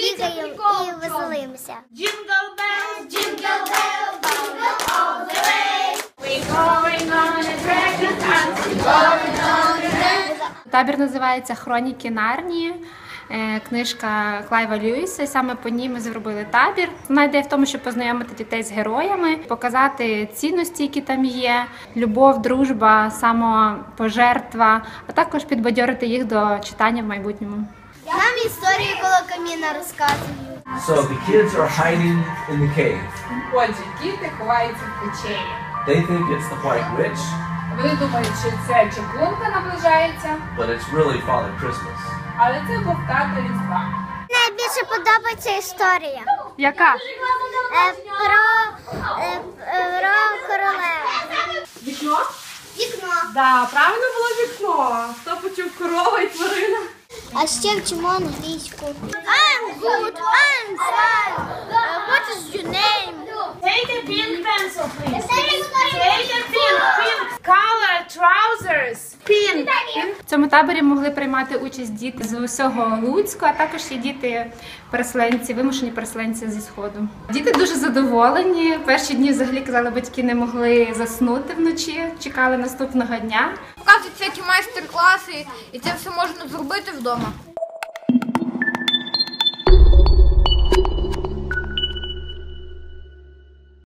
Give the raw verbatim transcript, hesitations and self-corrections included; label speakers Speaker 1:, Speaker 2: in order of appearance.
Speaker 1: бігаємо і веселимося.
Speaker 2: Jingle bells, jingle bells, jingle all the way. We're going on a dragon hunt, we're going on a dragon.
Speaker 3: Табір називається «Хроніки Нарнії». Книжка Клайва Льюіса, і саме по ній ми зробили табір. Вона йде в тому, щоб познайомити дітей з героями, показати цінності, які там є, любов, дружба, самопожертва, а також підбадьорити їх до читання в майбутньому.
Speaker 1: Нам історії коло каміна розказують.
Speaker 4: So the kids are hiding in the cave.
Speaker 5: Отже, діти ховаються в печері.
Speaker 4: They think it's the White Witch,
Speaker 5: Вони думають, що це чаклунка наближається,
Speaker 4: but it's really Father Christmas.
Speaker 5: але це був тато Різдва.
Speaker 1: Найбільше подобається історія.
Speaker 3: Яка?
Speaker 1: Е, про, е, е, про королеву.
Speaker 5: Вікно?
Speaker 1: Вікно.
Speaker 5: Да, правильно було вікно. Хто почув корова і тварина?
Speaker 1: А ще вчимо англійську. I'm good, I'm fine. Uh, what is your name?
Speaker 2: Take a pink pencil, please. Take a pink, pink color trousers. Pink.
Speaker 3: В цьому таборі могли приймати участь діти з усього Луцька, а також є діти-переселенці, вимушені переселенці зі Сходу. Діти дуже задоволені. Перші дні взагалі, казали, батьки не могли заснути вночі, чекали наступного дня.
Speaker 6: Показуються які майстер-класи, і це все можна зробити вдома.